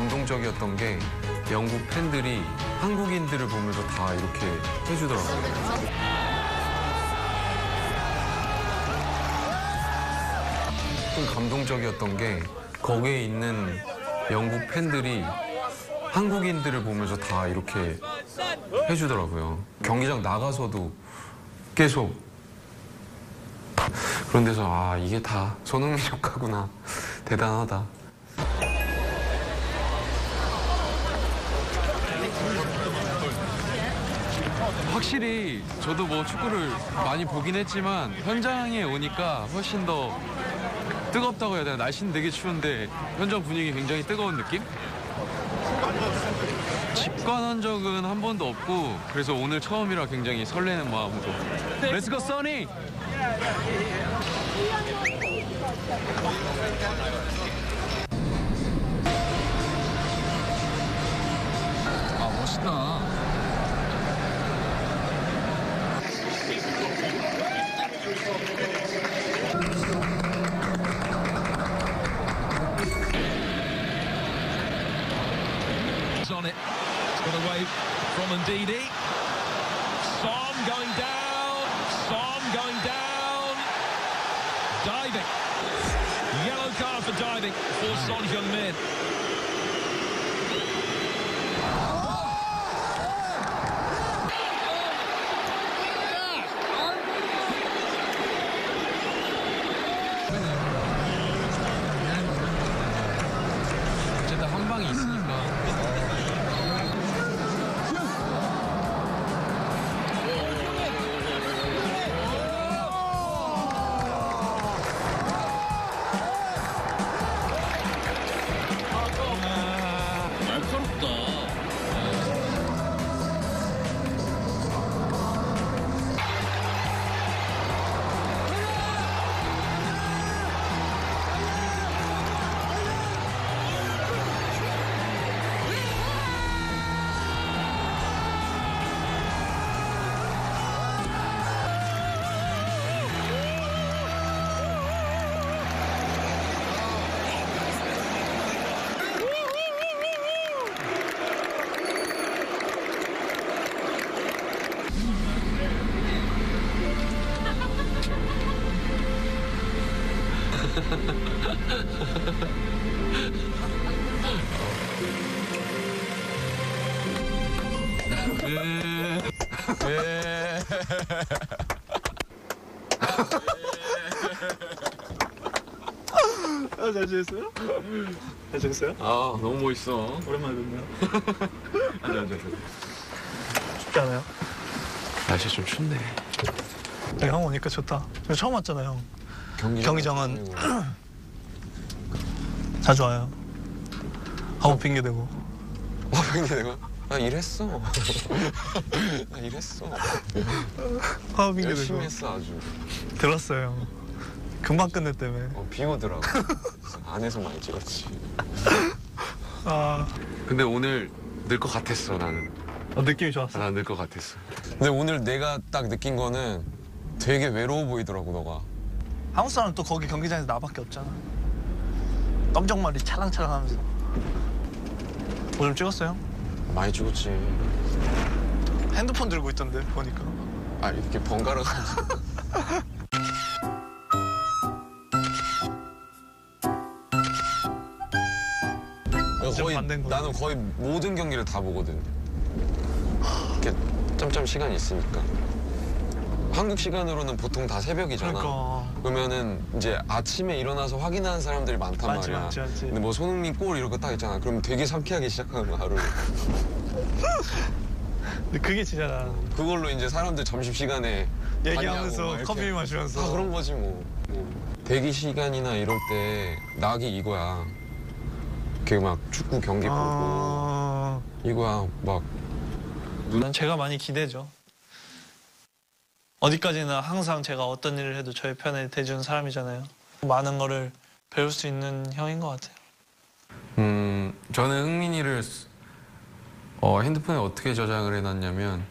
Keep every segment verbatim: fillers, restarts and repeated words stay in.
감동적이었던 게 영국 팬들이 한국인들을 보면서 다 이렇게 해주더라고요. 좀 감동적이었던 게 거기에 있는 영국 팬들이 한국인들을 보면서 다 이렇게 해주더라고요. 경기장 나가서도 계속 그런 데서 아 이게 다 손흥민 효과구나. 대단하다. 확실히 저도 뭐 축구를 많이 보긴 했지만 현장에 오니까 훨씬 더 뜨겁다고 해야 되나? 날씨는 되게 추운데 현장 분위기 굉장히 뜨거운 느낌? 직관한 적은 한 번도 없고 그래서 오늘 처음이라 굉장히 설레는 마음으로 Let's go, Sonny! 아, 멋있다. On it. It's got away from Ndidi. Son going down. Son going down. Diving. Yellow card for diving for Son Heung-min. 어쨌든 한 방이 있으니까. 예. 아, 잘 지냈어요? 잘 지냈어요? 아, 너무 멋있어. 오랜만에 뵙네요. 앉아, 앉아. 춥지 않아요? 날씨 좀 춥네. 네, 형 오니까 좋다. 저 처음 왔잖아요, 형. 경기장 경기장은 자주 와요. 아무 핑계 대고. 아, 핑계 대고? 나 일했어. 나 일했어. 아무 핑계 열심히 대고. 했어, 아주. 들었어요, 형. 금방 끝냈다며. 어, 비 오더라고. 안에서 많이 찍었지. 아, 근데 오늘 늘 것 같았어, 나는. 어, 느낌이 좋았어. 난 늘 것 같았어. 근데 오늘 내가 딱 느낀 거는 되게 외로워 보이더라고, 너가. 한국 사람 또 거기 경기장에서 나밖에 없잖아. 깜짝말이 차랑차랑 하면서. 뭐 좀 찍었어요? 많이 찍었지. 핸드폰 들고 있던데, 보니까. 아, 이렇게 번갈아 가지고. 거의, 반대인 거야. 나는 거의 모든 경기를 다 보거든. 이렇게 짬짬 시간이 있으니까. 한국 시간으로는 보통 다 새벽이잖아. 그러니까. 그러면은 이제 아침에 일어나서 확인하는 사람들이 많단 맞지, 말이야. 맞지, 맞지. 근데 뭐 손흥민 골 이런 거 딱 있잖아. 그럼 되게 상쾌하게 시작하는 거야, 하루를. 근데 그게 진짜 나 그걸로 이제 사람들 점심시간에 얘기하면서 커피 마시면서. 다 그런 거지 뭐. 뭐. 대기 시간이나 이럴 때 낙이 이거야. 이렇게 막 축구 경기 보고 아... 이거야 막. 난 제가 많이 기대죠. 어디까지나 항상 제가 어떤 일을 해도 저의 편에 대주는 사람이잖아요. 많은 거를 배울 수 있는 형인 것 같아요. 음, 저는 흥민이를 어, 핸드폰에 어떻게 저장을 해놨냐면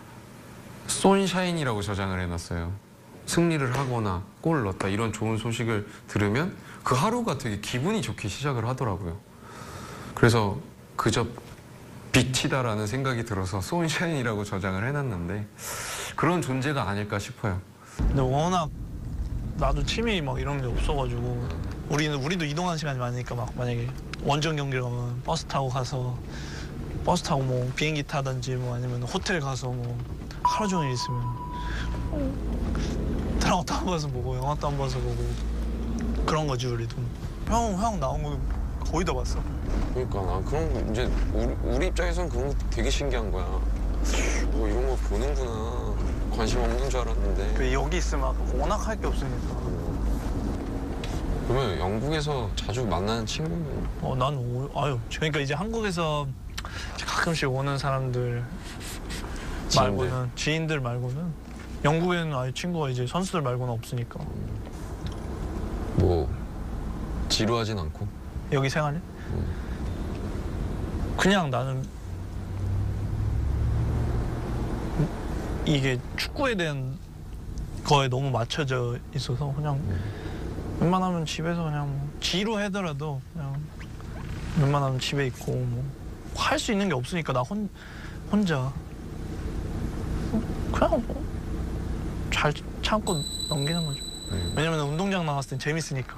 손샤인이라고 저장을 해놨어요. 승리를 하거나 골을 넣었다 이런 좋은 소식을 들으면 그 하루가 되게 기분이 좋게 시작을 하더라고요. 그래서 그저 빛이다라는 생각이 들어서 손샤인이라고 저장을 해놨는데 그런 존재가 아닐까 싶어요. 근데 워낙 나도 취미 막 이런 게 없어가지고 우리는 우리도 이동하는 시간이 많으니까 막 만약에 원정 경기를 가면 버스 타고 가서 버스 타고 뭐 비행기 타든지 뭐 아니면 호텔 가서 뭐 하루 종일 있으면 어, 드라마도 한 번서 보고 영화도 한 번서 보고 그런 거지 우리도. 형, 형 나온 거 거의 다 봤어. 그러니까 나 그런 거 이제 우리, 우리 입장에서는 그런 거 되게 신기한 거야. 뭐 이런 거 보는구나. 관심 없는 줄 알았는데. 그 여기 있으면 워낙 할 게 없으니까. 그러면 영국에서 자주 만나는 친구는? 어, 난 오, 아유, 그러니까 이제 한국에서 가끔씩 오는 사람들 지인들. 말고는 지인들 말고는 영국에는 아예 친구가 이제 선수들 말고는 없으니까. 뭐 지루하진 않고? 여기 생활이? 그냥 나는 이게 축구에 대한 거에 너무 맞춰져 있어서 그냥 웬만하면 집에서 그냥 뭐 지루하더라도 그냥 웬만하면 집에 있고 뭐 할 수 있는 게 없으니까 나 혼, 혼자 그냥 뭐 잘 참고 넘기는 거죠. 왜냐면 운동장 나갔을 땐 재밌으니까.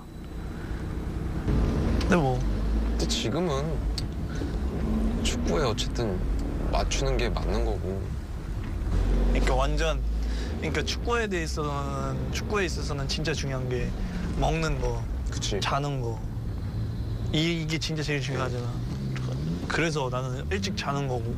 근데 뭐 근데 지금은 축구에 어쨌든 맞추는 게 맞는 거고. 그러니까 완전 그러니까 축구에 대해서는 축구에 있어서는 진짜 중요한 게 먹는 거, 그치. 자는 거 이- 이게 진짜 제일 중요하잖아. 그래서 나는 일찍 자는 거고.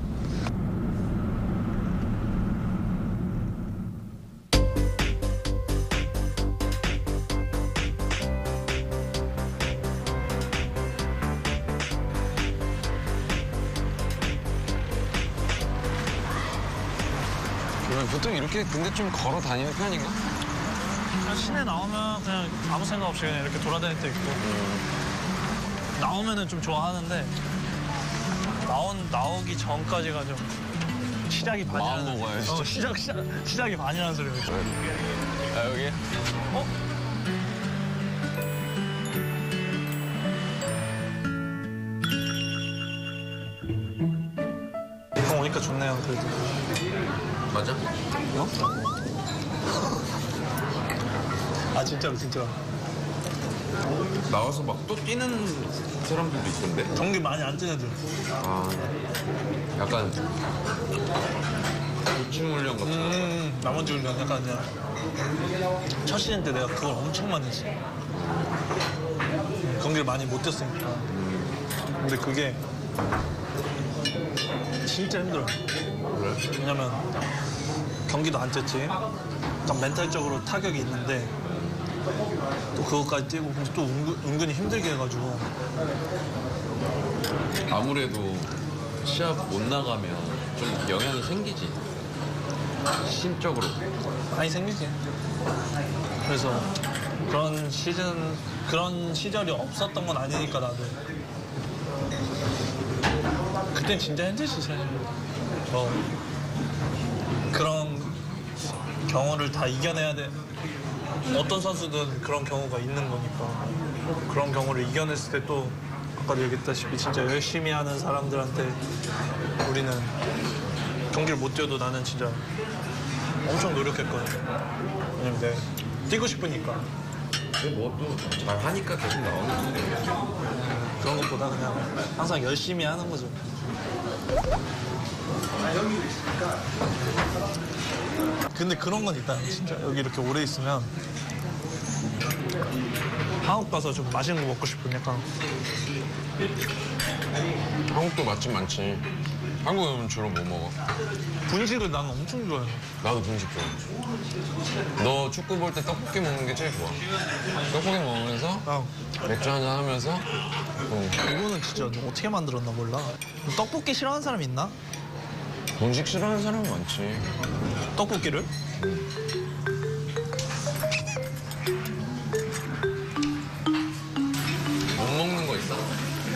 그러면 보통 이렇게 근데 좀 걸어 다니는 편인가? 그냥 시내 나오면 그냥 아무 생각 없이 그냥 이렇게 돌아다닐 때 있고 나오면은 좀 좋아하는데 나온 나오기 전까지가 좀 시작이 반이라는 마음 먹어야지. 어, 시작 시작 시작이 반이라는 소리가 있어. 아 여기? 어? 형 오니까 좋네요 그래도. 맞아? 어? 아 진짜로 진짜. 나와서 막 또 뛰는 사람들도 있던데? 경기 많이 안 뛰는 애들. 아 약간 보충 훈련 같은 거. 음, 나머지 훈련 약간 그냥 첫 시즌 때 내가 그걸 엄청 많이 했어. 경기를 많이 못 뛰었으니까. 근데 그게 진짜 힘들어. 그래? 왜냐면 경기도 안 뛰었지. 약간 멘탈적으로 타격이 있는데 또 그것까지 뛰고 그래서 또 은근, 은근히 힘들게 해가지고. 아무래도 시합 못 나가면 좀 영향이 생기지. 심적으로. 많이 생기지. 그래서 그런 시즌, 그런 시절이 없었던 건 아니니까 나도. 그땐 진짜 힘들지 사실. 뭐 그런 경우를 다 이겨내야 돼. 어떤 선수든 그런 경우가 있는 거니까. 그런 경우를 이겨냈을 때 또 아까도 얘기했다시피 진짜 열심히 하는 사람들한테 우리는 경기를 못 뛰어도 나는 진짜 엄청 노력했거든. 왜냐면 내가 뛰고 싶으니까. 뭐 또 잘 하니까 계속 나오는 건데. 그런 것보다 그냥 항상 열심히 하는 거죠. 근데 그런 건 있다. 진짜 여기 이렇게 오래 있으면 한국 가서 좀 맛있는 거 먹고 싶은 약간. 한국도 맛집 많지. 한국에 오면 주로 뭐 먹어? 분식을 나는 엄청 좋아해. 나도 분식 좋아해. 너 축구 볼 때 떡볶이 먹는 게 제일 좋아. 떡볶이 먹으면서 어. 맥주 한잔 하면서 음. 이거는 진짜 너 어떻게 만들었나 몰라. 떡볶이 싫어하는 사람 있나? 분식 싫어하는 사람이 많지. 떡볶이를? 못 먹는 거 있어?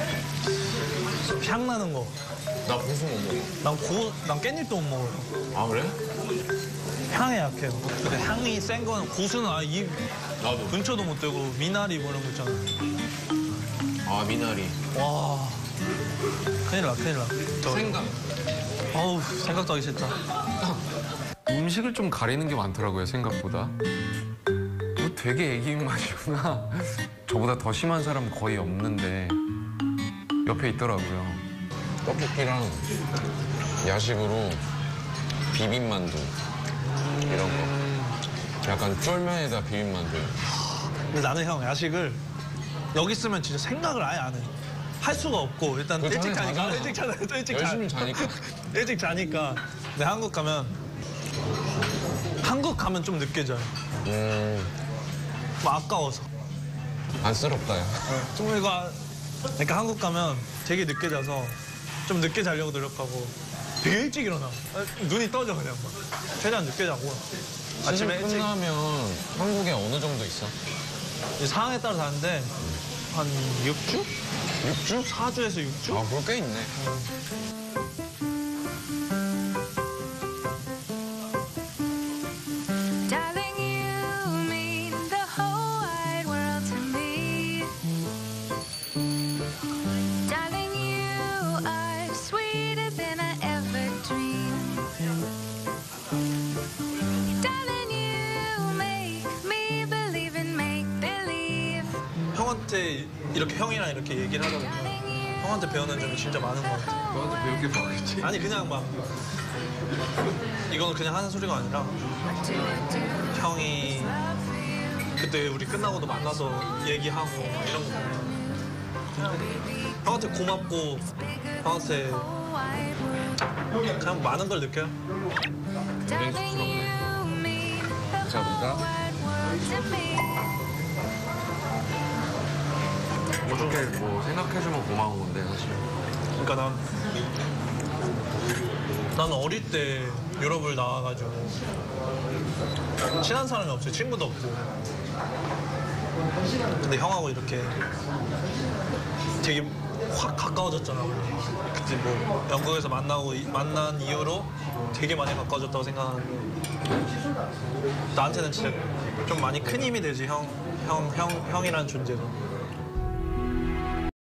향 나는 거. 나 고수 못 먹어. 난 고, 난 깻잎도 못 먹어. 아 그래? 향에 약해. 근데 향이 센 거는 고수는 아예 입 나도. 근처도 못 대고 미나리 뭐 이런 거 있잖아. 아 미나리. 와 큰일 나, 큰일 나. 저, 생각. 어우, 생각도 하기 싫다. 음식을 좀 가리는 게 많더라고요, 생각보다. 뭐 되게 애기 입맛이구나. 저보다 더 심한 사람은 거의 없는데 옆에 있더라고요. 떡볶이랑 야식으로 비빔만두 이런 거. 약간 쫄면에다 비빔만두. 근데 나는 형 야식을 여기 있으면 진짜 생각을 아예 안 해. 할 수가 없고 일단 그거 일찍 전에 자니까 자잖아. 일찍 자니까 또 일찍 자. 열심히 자니까. 일찍 자니까. 근데 한국 가면 한국 가면 좀 늦게 자요. 음, 뭐 아까워서. 안쓰럽다, 야. 좀 이거 그러니까 한국 가면 되게 늦게 자서 좀 늦게 자려고 노력하고 되게 일찍 일어나. 아, 눈이 떠져 그냥 막. 최대한 늦게 자고. 시즌 아침에 일찍 끝나면 한국에 어느 정도 있어? 이제 상황에 따라 다른데 한 육 주? 육 주? 사 주에서 육 주? 아, 그거 꽤 있네. Darling, you mean the whole wide world to me. Darling, you are sweeter than I ever dreamed. Darling, you make me believe in make believe. 형한테 이렇게 형이랑 이렇게 얘기를 하다 보면 Darling, you 형한테 배우는 점이 진짜 많은 것 같아. 너한테 배울 게 뭐겠지? 아니 그냥 막 이거는 그냥 하는 소리가 아니라 do I do 형이 love you? 그때 우리 끝나고도 만나서 얘기하고 막 이런 거 보면 형한테 고맙고 형한테 Whole wide world. 그냥 많은 걸 느껴요. Darling, you mean the 감사합니다. whole wide world to me. 어떻게 뭐 생각해주면 고마운 건데 사실. 그러니까 난, 난 어릴 때 유럽을 나와가지고 친한 사람이 없어요. 친구도 없고. 근데 형하고 이렇게 되게 확 가까워졌잖아. 그때 뭐 영국에서 만나고 이- 만난 이후로 되게 많이 가까워졌다고 생각하는데 나한테는 진짜 좀 많이 큰 힘이 되지. 형, 형, 형, 형이라는 존재가.